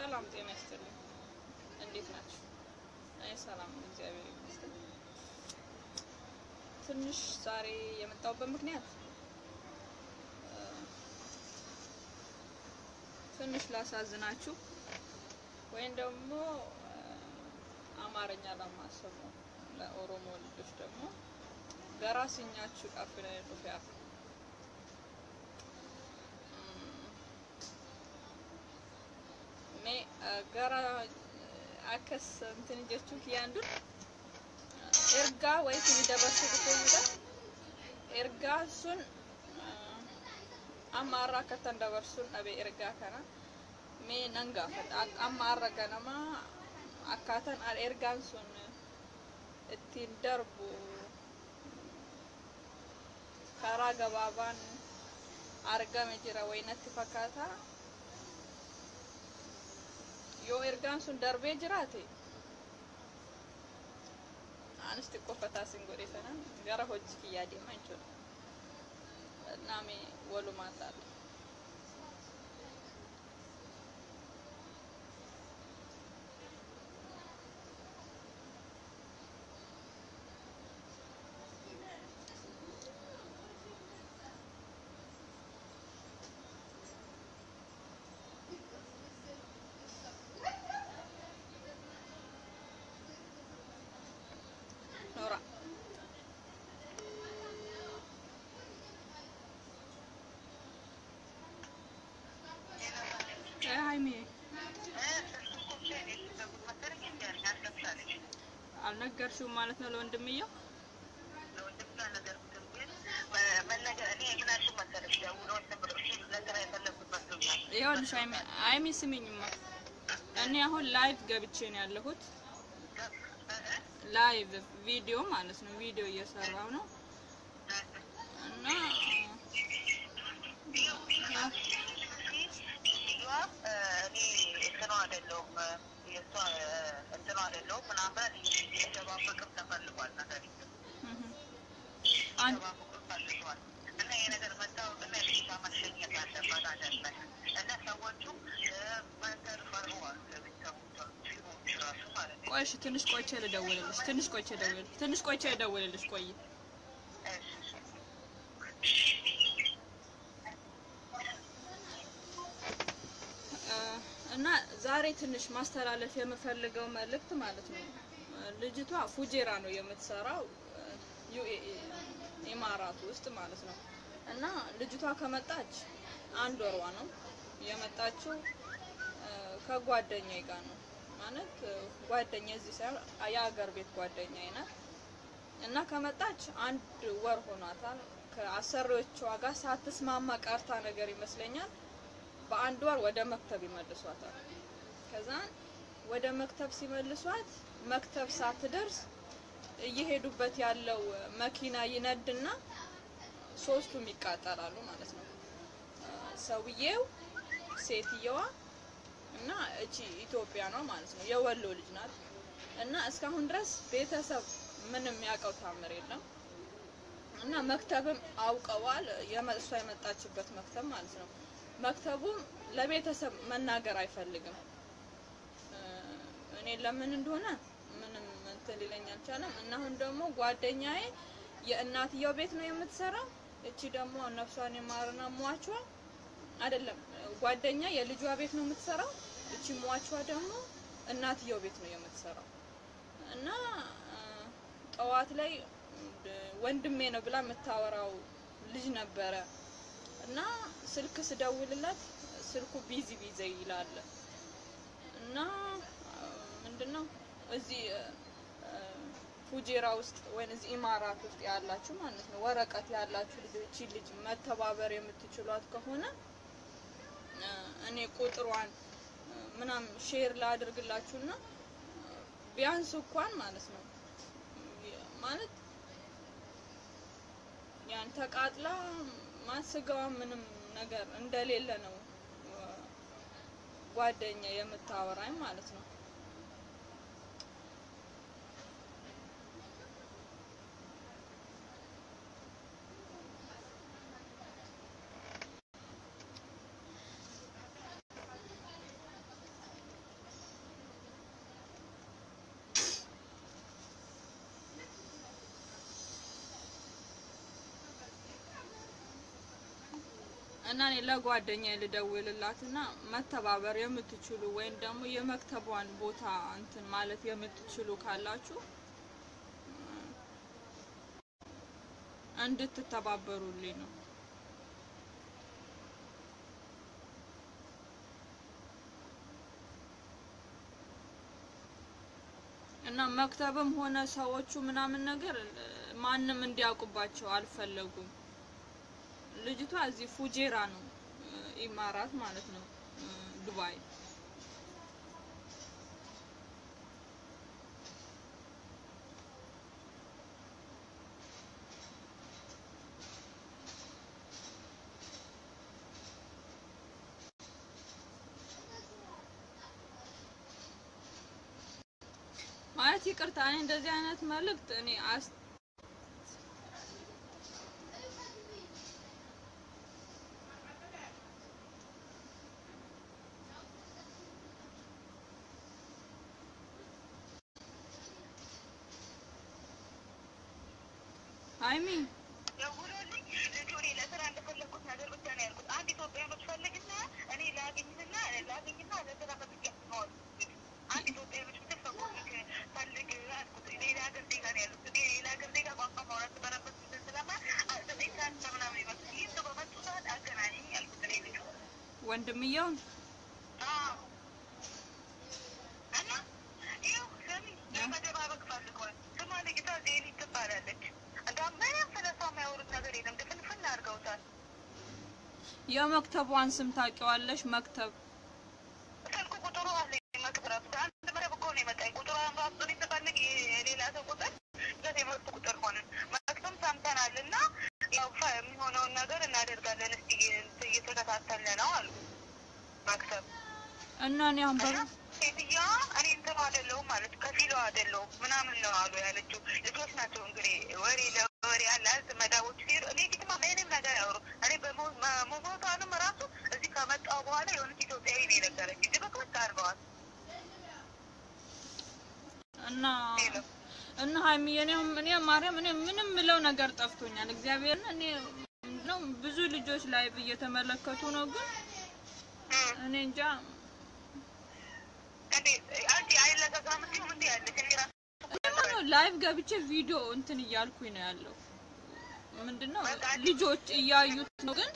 ሰላም ጤና ይስጥልኝ። እንዴት ናችሁ? አይ ሰላም እግዚአብሔር ይመስገን። ትንሽ ዛሬ የመጣሁበት ምክንያት ትንሽ ላሳዝናችሁ ወይም ደግሞ አማርኛ ለማሰብ ነው። ለኦሮሞ ልጆች ደግሞ ገራሲኛችሁ ቃፍና ዱፊያ gara akas እንትን ጀቹ ያንዱን ኤርጋ ወይስ የሚደረሱ ዱፈውዳ ኤርጋ ሱን አማራ ከተንደበርሱን አበ ኤርጋ ከና ሜ ነንጋፈት አማራ ገነማ አካተን ኤርጋን ሱን እቲን ደርቡ ካራ ገባባን አርጋም ጅራ ወይነት ፈካታ yo ergan sun darbe jirate anesti qofata singore sana gara hojji kiyade mancho nami wolu matal አልነገርሽው ማለት ነው ለወንድምየው ለወንድምና ነገር ግን መነገር እኔ ምናሽ መሰለሽ ደውሎ ተብሎሽ ነገር አይፈለግም መስሎኛል ይኸውልሽ አይሚ ስሚኝማ እኔ አሁን ላይቭ ገብቼ ነው ያለሁት ላይቭ ቪዲዮ ማለት ነው ቪዲዮ እየሰራው ነው እና እኔ አይደለሁም የሷ እንትን አይደለሁም ምናምን እየተባበቅም ተፈልጓል ነገር እና የነገር መጣው እና ለታ ማሸኘት አለባት አይደለም እና ሰዎቹ መንገር ፈርዋል ቆይሽ ትንሽ ቆይቼ ልደውልልሽ ቆይ እና ዛሬ ትንሽ ማስተላለፍ የምፈልገው መልእክት ማለት ነው ልጅቷ ፉጄራ ነው የምትሰራው ኢማራት ውስጥ ማለት ነው እና ልጅቷ ከመጣች አንድ ወርዋ ነው የመጣችው ከጓደኛዬ ጋር ነው ማለት ጓደኛዬ እዚህ ሳይሆን የሀገር ቤት ጓደኛዬ ናት እና ከመጣች አንድ ወር ሆኗታል ከአሰሪዎቿ ጋር ሳትስማማ ቀርታ ነገር ይመስለኛል በአንድ ወር ወደ መክተብ ይመልሷታል ከዛ ወደ መክተብ ሲመልሷት መክተብ ሳትደርስ እየሄዱበት ያለው መኪና ይነድና ሶስቱም ይቃጠላሉ ማለት ነው ሰውዬው ሴትየዋ እና እቺ ኢትዮጵያ ነው ማለት ነው የወሎ ልጅ ናት እና እስካሁን ድረስ ቤተሰብ ምንም ያውቀው ታምር የለም እና መክተብም አውቀዋል የመሷ የመጣችበት መክተብ ማለት ነው መክተቡም ለቤተሰብ መናገር አይፈልግም እኔ ለምን እንደሆነ ምንም እንትን ሊለኝ አልቻለም እና አሁን ደግሞ ጓደኛዬ የእናትየው ቤት ነው የምትሰራው እቺ ደግሞ ነፍሷን የማርና ሟቿ አይደለም ጓደኛ የልጇ ቤት ነው የምትሰራው እቺ ሟቿ ደግሞ እናትየው ቤት ነው የምትሰራው እና ጠዋት ላይ ወንድሜ ነው ብላ የምታወራው ልጅ ነበረ እና ስልክ ስደውልለት ስልኩ ቢዚ ይላል እና ምንድነው እዚህ ፉጄራ ውስጥ ወይስ እዚህ ኢማራት ውስጥ ያላችሁ ማለት ነው ወረቀት ያላችሁ ልጆች ልጅ መተባበር የምትችሏት ከሆነ እኔ ቁጥሯን ምናም ሼር ላድርግላችሁና ቢያንስ እንኳን ማለት ነው ማለት ያን ተቃጥላ ማስጋው ምንም ነገር እንደሌለ ነው ጓደኛ የምታወራኝ ማለት ነው እና እኔ ለጓደኛዬ ልደውልላትና መተባበር የምትችሉ ወይም ደግሞ የመክተቧን ቦታ እንትን ማለት የምትችሉ ካላችሁ እንድትተባበሩልኝ ነው። እና መክተብም ሆነ ሰዎቹ ምናምን ነገር ማንም እንዲያውቁባቸው አልፈለጉም። ልጅቷ እዚህ ፉጄራ ነው ኢማራት ማለት ነው ዱባይ። ማለት ይቅርታ እኔ እንደዚህ አይነት መልእክት እኔ ሃይሚ ደውሎልኝ ልጆሬ ለስራ እንደፈለኩት ነገር ብቻ ነው ያልኩት። አንድ ኢትዮጵያ ፈልግና እኔ ላገኝና ለስራ ፈልግ ነው። አንድ ኢትዮጵያ ፈልግ አልኩት። ሌላ ሀገር ዜጋ ነው ያሉት። ሌላ ሀገር ዜጋ ቋንቋ ማውራት በረበት ስለማ ዘጠኝ ሰዓት ምናምን ይመጡ ይህ በመጡ ሰዓት አገናኘኝ ያልኩት እኔ ልጁ ወንድምየውን እና ይኸው ሰሚ ለመደባበቅ ፈልገዋል። ስሟ ልጅቷ ዜኒ ትባላለች። እንደውም ምንም ስለሷ የሚያወሩት ነገር የለም። ድፍንፍን አድርገውታል። የመክተቧን ስም ታውቂዋለሽ? መክተብ ስልኩ ቁጥሩ አለ። መክተብ አንድ መረብ እኮ ነው የመጣኝ። ቁጥሯን ራሱ ስፈልግ የሌላ ሰው ቁጥር የመጡ ቁጥር ሆነ። መክተም ሰምተናል እና ያው የሚሆነውን ነገር እናደርጋለን። እስቲ እየተከታተልን ነው አሉ መክተብ እና እኔ አንበሩ ሴትዮዋ እኔ እንትኑ አይደለሁም ማለት ከፊሉ አይደለሁም ምናምን ነው አሉ ያለችው። ልጆች ናቸው እንግዲህ ወሬ ለወሬ አለ መዳቦች ሲሄዱ እኔ ፊትማ ምንም ነገር ያወሩ እኔ በሞቷንም ራሱ እዚህ ከመጣሁ በኋላ የሆነች ኢትዮጵያዊ ነው የነገረች እንጂ በቃ አድርገዋል። እና ሃይሚ እኔ ማርያም እኔ ምንም ምለው ነገር ጠፍቶኛል። እግዚአብሔርን እኔ ነው ብዙ ልጆች ላይቭ እየተመለከቱ ነው ግን እኔ እንጃ ላይቭ ገብቼ ቪዲዮ እንትን እያልኩኝ ነው ያለው። ምንድነው ልጆች እያዩት ነው ግን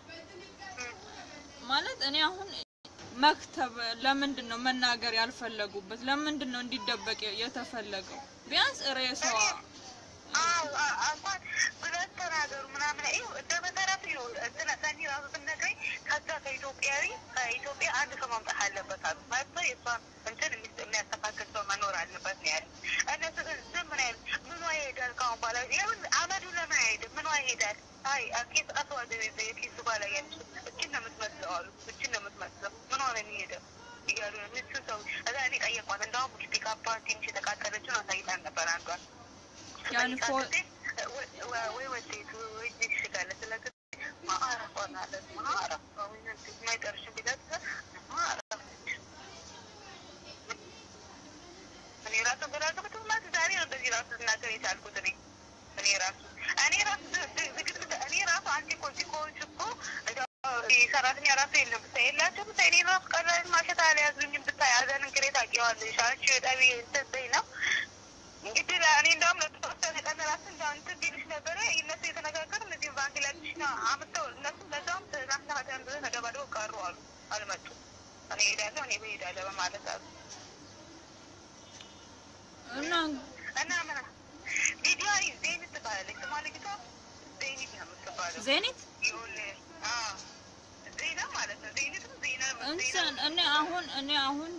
ማለት እኔ አሁን መክተብ ለምንድነው መናገር ያልፈለጉበት? ለምንድነው እንዲደበቅ የተፈለገው? ቢያንስ ሬሳዋ እንኳን ብለት ተናገሩ ምናምን ይኸው እንደመሰረቱ ይኸው እንትና ሰኒ ራሱ ስነግረኝ ከዛ ከኢትዮጵያ አንድ ሰው ማምጣት አለበት አሉ። ማለት የእሷን እንትን የሚያስተካክል ሰው መኖር አለበት ነው ያሉት። እነሱ ግን ዝም ነው ያሉት። ምኗ ይሄዳል ካሁን በኋላ ይኸውልህ አመዱ ለምን አይሄድም? ምኗ ይሄዳል? አይ ኬስ አስዋደ የኬሱ ባላ ያለች እችን ነው የምትመስለው አሉ። እችን ነው የምትመስለው ምኗ ነው የሚሄደው እያሉ ነው ምቹ ሰው እዛ እኔ ጠየቋት። እንደውም ፒካፓ ትንሽ የተቃጠለችውን አሳይታን ነበር አንዷን ያን ወይ ወዴት ወይ ይሽጋለ ስለዚህ ማአራፋና ለማአራፋ ወይ ማይደርሽ ቢለት ማአራፋ እኔ ራሱ በራቀበት ማለት ዛሬ ነው በዚህ ራሱ እናገር የቻልኩት እኔ ራሱ አንቺ ኮንቺ እኮ ሰራተኛ ራሱ የለም ብታይ የላቸውም ብታይ እኔ ራሱ ቀላል ማሸት አልያዙኝም ብታይ አዘንን ግሬት አውቂዋለሽ አንቺ በጣም ይስተሰይ ነው እንግዲህ እኔ እንደውም ለተወሰነ ቀን ራሱ እንዳንተ ቢልሽ ነበረ እነሱ የተነጋገሩ እነዚህ ባንግላዴሽ ነው አምጥተው እነሱ ለዛውም ትናንትና ሀገር ብለ ተደባድበው ቀሩ አሉ አልመጡም። እኔ እሄዳለሁ በማለት አሉ እና ምን ቪዲዮ ዜኒት ትባላለች። ስሟ ልጅቷ ዜኒት ነው የምትባለው። ዜኒት ዜና ማለት ነው። ዜኒትም ዜና እኔ አሁን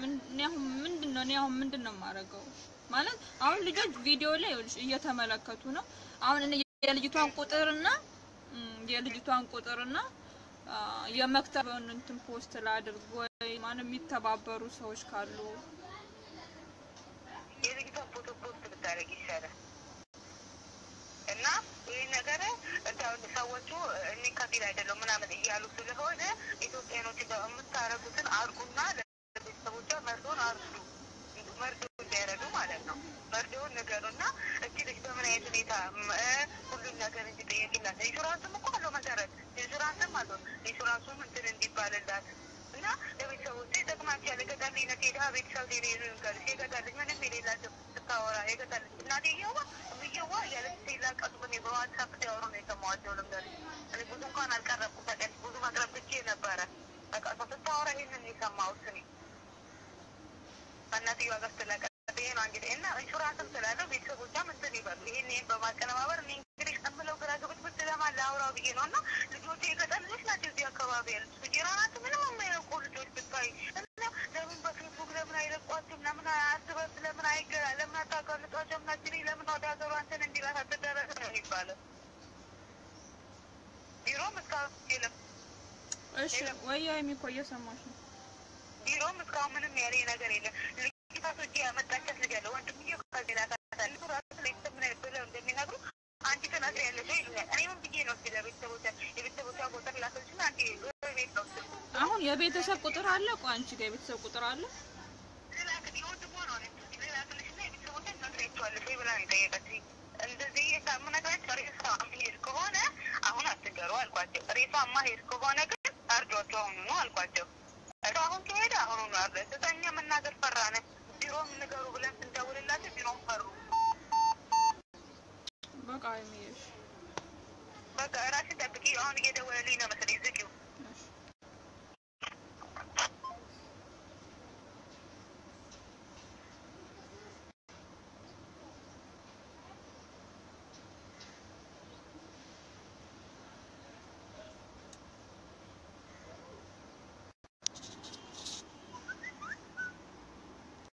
ምንድነው የማደርገው ማለት አሁን ልጆች ቪዲዮ ላይ እየተመለከቱ ነው። አሁን እኔ የልጅቷን ቁጥርና የመክተብን እንትን ፖስት ላድርግ ወይ ማንም የሚተባበሩ ሰዎች ካሉ የልጅቷን ፎቶ ፖስት ብታደርግ ይሻላል። እና ይህ ነገር እንዳሁን ሰዎቹ እኔ ከፊል አይደለም ምናምን እያሉ ስለሆነ ኢትዮጵያኖች የምታረጉትን አርጉና ለቤተሰቦቿ መርዶን አርዱ መርዶ እንዲያረዱ ማለት ነው። መርዶውን ንገሩና እቺ ልጅ በምን አይነት ሁኔታ ሁሉን ነገር እንዲጠየቅላት ኢንሹራንስም እኮ አለው መሰረት ኢንሹራንስም አለው ኢንሹራንሱም እንትን እንዲባልላት እና ለቤተሰቦቼ ይጠቅማቸዋል። የገጠልኝ ሄዳ ቤተሰብ ሌሌሉን የገጠልኝ ምንም የሌላቸው ስታወራ የገጠልኝ እናትየዋ እምየዋ እያለች ሲላቀሱ ግን በዋትሳፕ ሲያወሩ ነው የሰማኋቸው። ልንገርሽ እኔ ብዙ እንኳን አልቀረብኩም ተቀን ብዙ መቅረብ ብቼ ነበረ። በቃ ስታወራ ይህንን የሰማሁት እኔ እናትየዋ ጋር ስትለቀ ነው እንግዲህ እና ኢንሹራንስም ስላለው ቤተሰቦቿም እንትን ይበሉ ይህን በማቀነባበር እኔ እንግዲህ ከምለው ግራ ግብት ለማን ላውራው ብዬ ነው። እና ልጆቼ የገጠር ልጆች ናቸው እዚህ አካባቢ ያሉት ሱጀራ ናቸው። ምንም የማያውቁ ልጆች ብታይ እና ለምን በፌስቡክ ለምን አይለቋትም? ለምን አስበት ለምን አይገራ ለምን አታጋልጧቸው? ምናችል ለምን ወደ ሀገሯ እንትን እንዲላት አትደረግ ነው የሚባለው። ቢሮም እስካሁን የለም። እሺ ወያ የሚቆየ ሰማሽ ነው። ቢሮም እስካሁን ምንም ያለ ነገር የለም። ልጅታቶች ያመጣቻት ልጅ አለ ወንድምዬ ከዜና ታታል ራሱ ላይ ምን ብለው እንደሚነግሩ አንቺ ተናግሪያለሽ ይሉኛል። እኔ ምን ብዬ ነው ሲለ የቤተሰቦቿ ቁጥር ላከልሽና አንቺ ቤት ነው አሁን የቤተሰብ ቁጥር አለ እኮ አንቺ ጋር የቤተሰብ ቁጥር አለ ላክልሽ ወንድሟ ነው ላክልሽና የቤተሰቦቿን ነግሬያቸዋለሽ ብላ ነው የጠየቀችኝ። እንደዚህ የሳምነግራች ሬሳ ማሄድ ከሆነ አሁን አትገሩ አልኳቸው። ሬሳ ማሄድ ከሆነ ግን አርዷቸው አሁኑ ነው አልኳቸው። አሁን ከሄደ አሁኑ ነው አለ ተኛ መናገር ፈራነ ቢሮም ንገሩ ብለን ስንደውልላቸው ቢሮም ፈሩ። በቃ ራስሽን ጠብቂ አሁን እየደወለልኝ ነው መሰለኝ ዝጊው